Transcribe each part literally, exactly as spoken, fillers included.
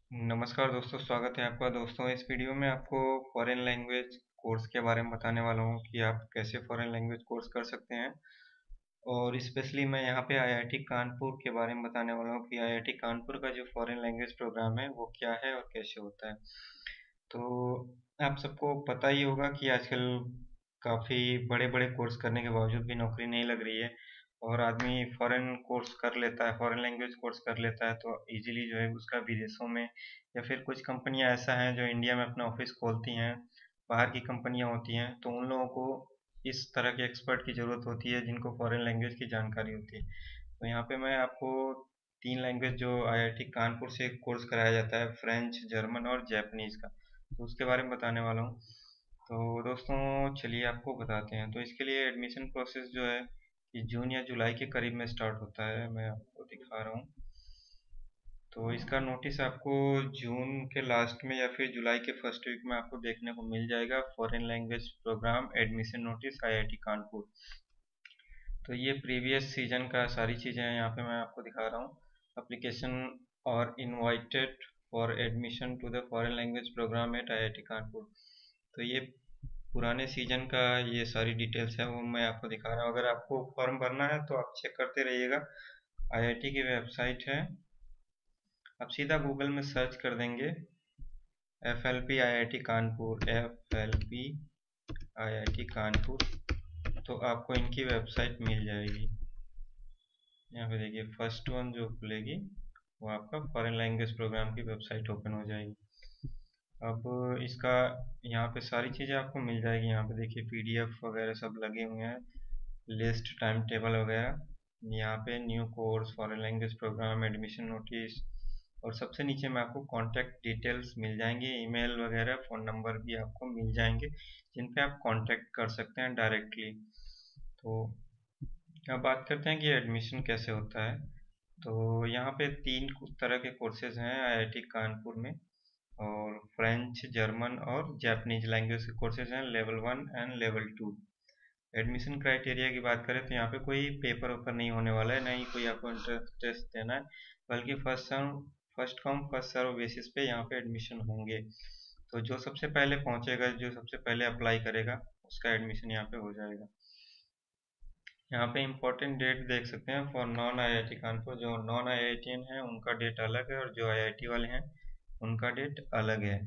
नमस्कार दोस्तों, स्वागत है आपका। दोस्तों, इस वीडियो में आपको फॉरेन लैंग्वेज कोर्स के बारे में बताने वाला हूँ कि आप कैसे फॉरेन लैंग्वेज कोर्स कर सकते हैं। और स्पेशली मैं यहाँ पे आईआईटी कानपुर के बारे में बताने वाला हूँ कि आईआईटी कानपुर का जो फॉरेन लैंग्वेज प्रोग्राम है वो क्या है और कैसे होता है। तो आप सबको पता ही होगा कि आजकल काफ़ी बड़े बड़े कोर्स करने के बावजूद भी नौकरी नहीं लग रही है, और आदमी फॉरेन कोर्स कर लेता है, फॉरेन लैंग्वेज कोर्स कर लेता है तो इजीली जो है उसका विदेशों में, या फिर कुछ कंपनियां ऐसा हैं जो इंडिया में अपना ऑफिस खोलती हैं, बाहर की कंपनियां होती हैं, तो उन लोगों को इस तरह के एक्सपर्ट की ज़रूरत होती है जिनको फॉरेन लैंग्वेज की जानकारी होती है। तो यहाँ पे मैं आपको तीन लैंग्वेज जो आईआईटी कानपुर से कोर्स कराया जाता है, फ्रेंच, जर्मन और जैपनीज़ का, तो उसके बारे में बताने वाला हूँ। तो दोस्तों चलिए आपको बताते हैं। तो इसके लिए एडमिशन प्रोसेस जो है कि जून या जुलाई के करीब में स्टार्ट होता है। मैं आपको दिखा रहा हूँ। तो इसका नोटिस आपको जून के लास्ट में या फिर जुलाई के फर्स्ट वीक में आपको देखने को मिल जाएगा। Foreign language program admission notice IIT Kanpur. तो ये प्रीवियस सीजन का सारी चीज़ें हैं, यहाँ पे मैं आपको दिखा रहा हूँ। एप्लीकेशन और invited for admission to the foreign language program at IIT Kanpur. तो ये पुराने सीजन का ये सारी डिटेल्स है, वो मैं आपको दिखा रहा हूँ। अगर आपको फॉर्म भरना है तो आप चेक करते रहिएगा। आईआईटी की वेबसाइट है, आप सीधा गूगल में सर्च कर देंगे F L P I I T Kanpur, F L P I I T Kanpur, तो आपको इनकी वेबसाइट मिल जाएगी। यहाँ पे देखिए फर्स्ट वन जो खुलेगी वो आपका फॉरेन लैंग्वेज प्रोग्राम की वेबसाइट ओपन हो जाएगी। अब इसका यहाँ पे सारी चीज़ें आपको मिल जाएगी। यहाँ पे देखिए पीडीएफ वगैरह सब लगे हुए हैं, लिस्ट, टाइम टेबल वगैरह। यहाँ पे new course, foreign language program, admission notice, और सबसे नीचे में आपको कांटेक्ट डिटेल्स मिल जाएंगे, ईमेल वगैरह, फ़ोन नंबर भी आपको मिल जाएंगे जिन पे आप कांटेक्ट कर सकते हैं डायरेक्टली। तो अब बात करते हैं कि एडमिशन कैसे होता है। तो यहाँ पे तीन तरह के कोर्सेज हैं आईआईटी कानपुर में, और फ्रेंच, जर्मन और जापानीज लैंग्वेज के कोर्सेज हैं, level one and level two. Admission criteria की बात करें तो यहाँ पे कोई पेपर वेपर नहीं होने वाला है, नहीं कोई आपको इंट्रेंस टेस्ट देना है, बल्कि first serve first come first serve basis पे यहाँ पे एडमिशन होंगे। तो जो सबसे पहले पहुँचेगा, जो सबसे पहले अप्लाई करेगा, उसका एडमिशन यहाँ पे हो जाएगा। यहाँ पे इम्पोर्टेंट डेट देख सकते हैं फॉर नॉन आईआईटी कानपुर। जो नॉन आईआईटीएन है उनका डेट अलग है, और जो आईआईटी वाले हैं उनका डेट अलग है।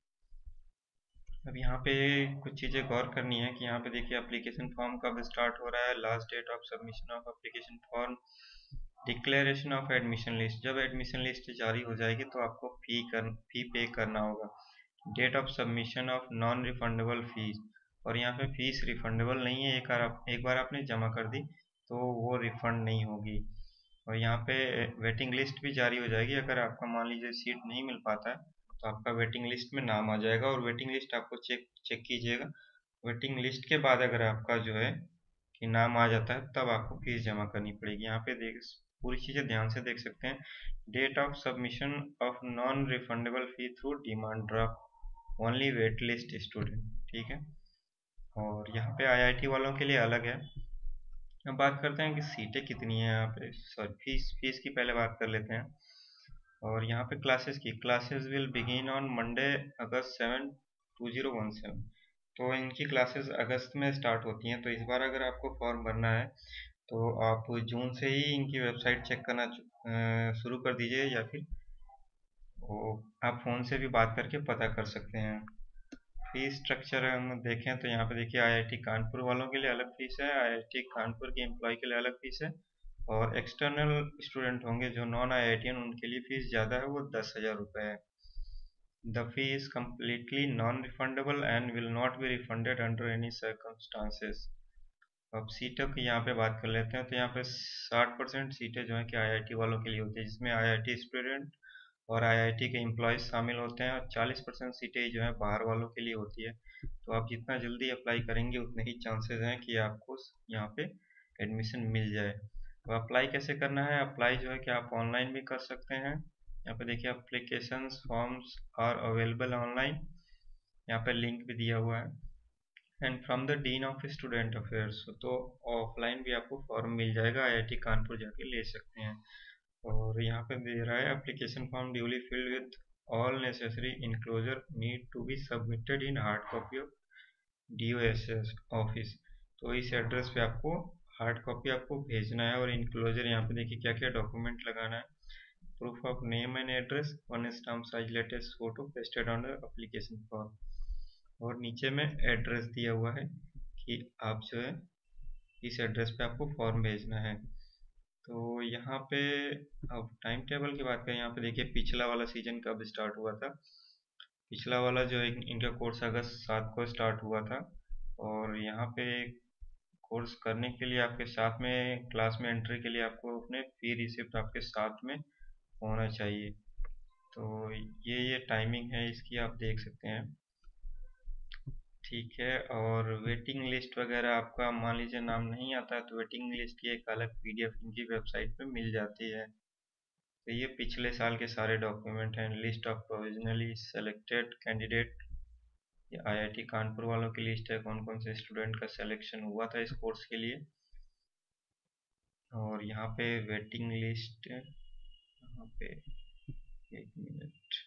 अब यहाँ पे कुछ चीज़ें गौर करनी है कि यहाँ पे देखिए एप्लीकेशन फॉर्म कब स्टार्ट हो रहा है, last date of submission of application form, declaration of admission list. जब एडमिशन लिस्ट जारी हो जाएगी तो आपको फी कर फी पे करना होगा। Date of submission of non refundable fees, और यहाँ पे फीस रिफंडेबल नहीं है। एक बार आप एक बार आपने जमा कर दी तो वो रिफंड नहीं होगी। और यहाँ पे वेटिंग लिस्ट भी जारी हो जाएगी। अगर आपका मान लीजिए सीट नहीं मिल पाता है तो आपका वेटिंग लिस्ट में नाम आ जाएगा, और वेटिंग लिस्ट आपको चेक चेक कीजिएगा। वेटिंग लिस्ट के बाद अगर आपका जो है कि नाम आ जाता है तब आपको फीस जमा करनी पड़ेगी। यहाँ पे देख पूरी चीज़ें ध्यान से देख सकते हैं। Date of submission of non refundable fee through demand draft, only wait list student, ठीक है। और यहाँ पे आईआईटी वालों के लिए अलग है। अब बात करते हैं कि सीटें कितनी हैं यहाँ पे, सॉरी फीस फीस की पहले बात कर लेते हैं। और यहाँ पे क्लासेस की classes will begin on Monday August seven two zero one seven. तो इनकी क्लासेस अगस्त में स्टार्ट होती हैं। तो इस बार अगर आपको फॉर्म भरना है तो आप जून से ही इनकी वेबसाइट चेक करना शुरू कर दीजिए, या फिर वो आप फ़ोन से भी बात करके पता कर सकते हैं। फीस स्ट्रक्चर हम देखें तो यहाँ पे देखिए आईआईटी कानपुर वालों के लिए अलग फीस है, आईआईटी कानपुर के एम्प्लॉय के लिए अलग फीस है, और एक्सटर्नल स्टूडेंट होंगे जो नॉन आईआईटीएन उनके लिए फीस ज़्यादा है, वो दस हज़ार रुपये है। The fee is completely non refundable and will not be refunded under any circumstances. अब सीटों की यहाँ पे बात कर लेते हैं। तो यहाँ पे साठ परसेंट सीटें जो हैं कि आईआईटी वालों के लिए होती है, जिसमें आईआईटी स्टूडेंट और आईआईटी के एम्प्लॉयज़ शामिल होते हैं, और चालीस परसेंट सीटें जो है बाहर वालों के लिए होती है। तो आप जितना जल्दी अप्लाई करेंगे उतने ही चांसेस हैं कि आपको यहाँ पे एडमिशन मिल जाए। तो अप्लाई कैसे करना है? अप्लाई जो है कि आप ऑनलाइन भी कर सकते हैं। यहाँ पे देखिए applications forms are available online, यहाँ पे लिंक भी दिया हुआ है। And from the dean of student affairs, तो ऑफलाइन भी आपको फॉर्म मिल जाएगा, आईआईटी कानपुर जाके ले सकते हैं। और यहाँ पे दे रहा है application form duly filled with all necessary enclosure need to be submitted in hard copy of D O S S office. तो इस एड्रेस पे आपको हार्ड कॉपी आपको भेजना है। और इनक्लोजर यहाँ पे देखिए क्या क्या डॉक्यूमेंट लगाना है। Proof of name and address, one stamp size latest photo pasted on the application form. और नीचे में एड्रेस दिया हुआ है कि आप जो है इस एड्रेस पे आपको फॉर्म भेजना है। तो यहाँ पे अब टाइम टेबल की बात करें, यहाँ पे देखिए पिछला वाला सीजन कब स्टार्ट हुआ था। पिछला वाला जो है इनका कोर्स अगस्त सात को स्टार्ट हुआ था। और यहाँ पे कोर्स करने के लिए आपके साथ में क्लास में एंट्री के लिए आपको अपने फी रिसिप्ट आपके साथ में होना चाहिए। तो ये ये टाइमिंग है इसकी, आप देख सकते हैं। ठीक है। और वेटिंग लिस्ट वगैरह आपका मान लीजिए नाम नहीं आता है तो वेटिंग लिस्ट की एक अलग पीडीएफ इनकी वेबसाइट पे मिल जाती है। तो ये पिछले साल के सारे डॉक्यूमेंट हैं। List of provisionally selected candidate, ये आईआईटी कानपुर वालों की लिस्ट है, कौन कौन से स्टूडेंट का सिलेक्शन हुआ था इस कोर्स के लिए। और यहाँ पे वेटिंग लिस्ट, यहाँ पे एक मिनट,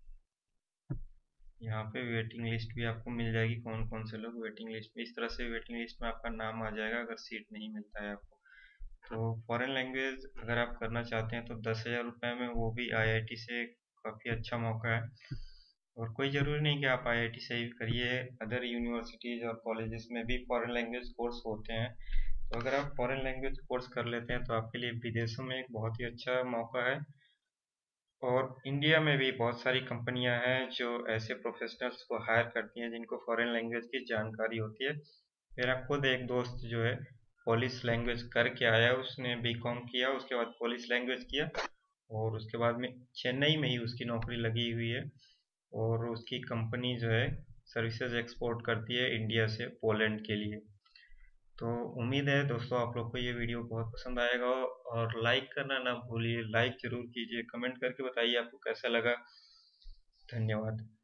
यहाँ पे वेटिंग लिस्ट भी आपको मिल जाएगी, कौन कौन से लोग वेटिंग लिस्ट में। इस तरह से वेटिंग लिस्ट में आपका नाम आ जाएगा अगर सीट नहीं मिलता है आपको। तो फॉरेन लैंग्वेज अगर आप करना चाहते हैं तो दस हज़ार रुपये में, वो भी आईआईटी से, काफ़ी अच्छा मौका है। और कोई ज़रूरी नहीं कि आप आईआईटी से ही करिए, अदर यूनिवर्सिटीज़ और कॉलेजेस में भी फॉरेन लैंग्वेज कोर्स होते हैं। तो अगर आप फॉरेन लैंग्वेज कोर्स कर लेते हैं तो आपके लिए विदेशों में एक बहुत ही अच्छा मौका है। और इंडिया में भी बहुत सारी कंपनियां हैं जो ऐसे प्रोफेशनल्स को हायर करती हैं जिनको फॉरेन लैंग्वेज की जानकारी होती है। मेरा खुद एक दोस्त जो है पोलिश लैंग्वेज करके आया, उसने बीकॉम किया, उसके बाद पोलिश लैंग्वेज किया और उसके बाद में चेन्नई में ही उसकी नौकरी लगी हुई है। और उसकी कंपनी जो है सर्विसेज एक्सपोर्ट करती है इंडिया से पोलैंड के लिए। तो उम्मीद है दोस्तों आप लोग को ये वीडियो बहुत पसंद आएगा। और लाइक करना ना भूलिए, लाइक जरूर कीजिए, कमेंट करके बताइए आपको कैसा लगा। धन्यवाद।